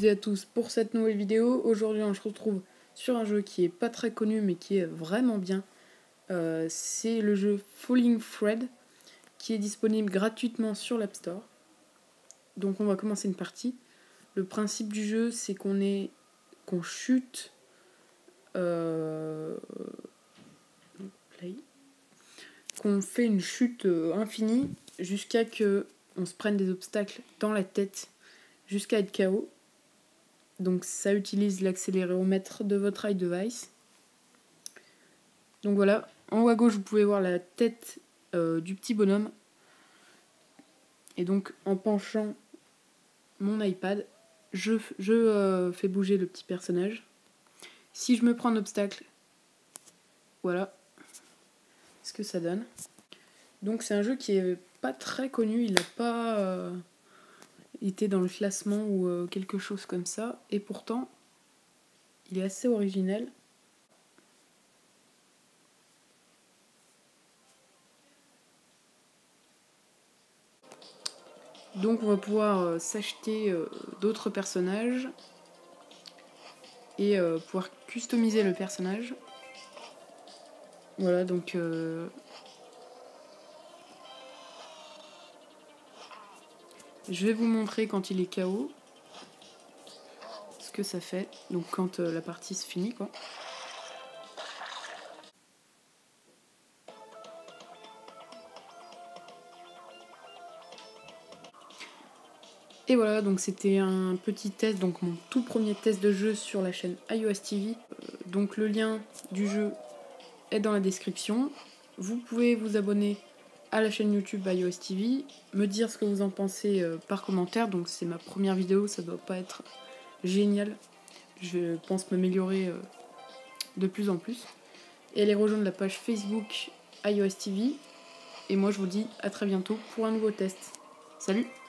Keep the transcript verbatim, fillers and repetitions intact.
toutes et à tous pour cette nouvelle vidéo. Aujourd'hui on se retrouve sur un jeu qui est pas très connu mais qui est vraiment bien. Euh, c'est le jeu Falling Fred qui est disponible gratuitement sur l'App Store. Donc on va commencer une partie. Le principe du jeu c'est qu'on est qu'on chute euh, qu'on fait une chute infinie jusqu'à que on se prenne des obstacles dans la tête jusqu'à être K O. Donc ça utilise l'accéléromètre de votre iDevice. Donc voilà, en haut à gauche vous pouvez voir la tête euh, du petit bonhomme. Et donc en penchant mon iPad, je, je euh, fais bouger le petit personnage. Si je me prends un obstacle, voilà ce que ça donne. Donc c'est un jeu qui est pas très connu, il n'a pas euh, été dans le classement ou euh, quelque chose comme ça. Et pourtant, il est assez originel. Donc on va pouvoir euh, s'acheter euh, d'autres personnages et euh, pouvoir customiser le personnage. Voilà, donc euh, je vais vous montrer quand il est K O ce que ça fait, donc quand euh, la partie se finit quoi. Et voilà, donc c'était un petit test, donc mon tout premier test de jeu sur la chaîne iOS T V. Euh, donc le lien du jeu est dans la description. Vous pouvez vous abonner à la chaîne YouTube iOS T V, me dire ce que vous en pensez euh, par commentaire. Donc c'est ma première vidéo, ça doit pas être génial. Je pense m'améliorer euh, de plus en plus. Et allez rejoindre la page Facebook iOS T V. Et moi je vous dis à très bientôt pour un nouveau test. Salut!